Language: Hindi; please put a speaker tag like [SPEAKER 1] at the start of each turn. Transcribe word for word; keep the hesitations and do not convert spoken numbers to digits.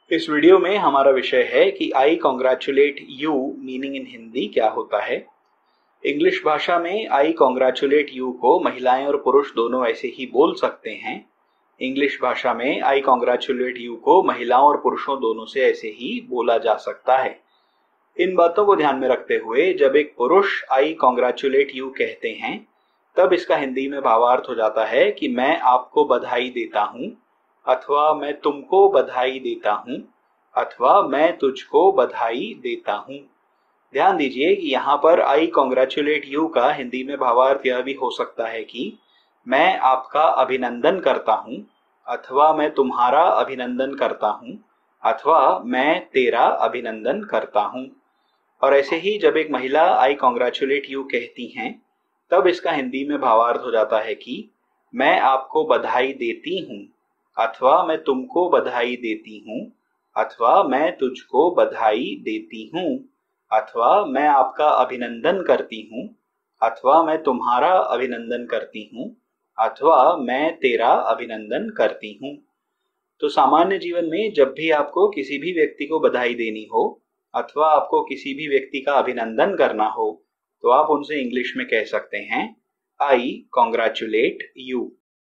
[SPEAKER 1] इस वीडियो में हमारा विषय है कि I congratulate you meaning in Hindi क्या होता है। इंग्लिश भाषा में आई कॉन्ग्रेचुलेट यू को महिलाएं और पुरुष दोनों ऐसे ही बोल सकते हैं। इंग्लिश भाषा में आई कॉन्ग्रेचुलेट यू को महिलाओं और पुरुषों दोनों से ऐसे ही बोला जा सकता है। इन बातों को ध्यान में रखते हुए जब एक पुरुष आई कॉन्ग्रेचुलेट यू कहते हैं तब इसका हिंदी में भावार्थ हो जाता है कि मैं आपको बधाई देता हूं, अथवा मैं तुमको बधाई देता हूं, अथवा मैं तुझको बधाई देता हूं। ध्यान दीजिए कि यहाँ पर आई कॉन्ग्रेचुलेट यू का हिंदी में भावार्थ यह भी हो सकता है कि मैं आपका अभिनंदन करता हूं, अथवा मैं तुम्हारा अभिनंदन करता हूं, अथवा मैं तेरा अभिनंदन करता हूं। और ऐसे ही जब एक महिला आई कॉन्ग्रेचुलेट यू कहती हैं तब इसका हिंदी में भावार्थ हो जाता है कि मैं आपको बधाई देती हूं, अथवा मैं तुमको बधाई देती हूं, अथवा मैं तुझको बधाई देती हूं, अथवा मैं आपका अभिनंदन करती हूं, अथवा मैं तुम्हारा अभिनंदन करती हूं, अथवा मैं तेरा अभिनंदन करती हूं। तो सामान्य जीवन में जब भी आपको किसी भी व्यक्ति को बधाई देनी हो अथवा आपको किसी भी व्यक्ति का अभिनंदन करना हो तो आप उनसे इंग्लिश में कह सकते हैं आई कॉन्ग्रेचुलेट यू।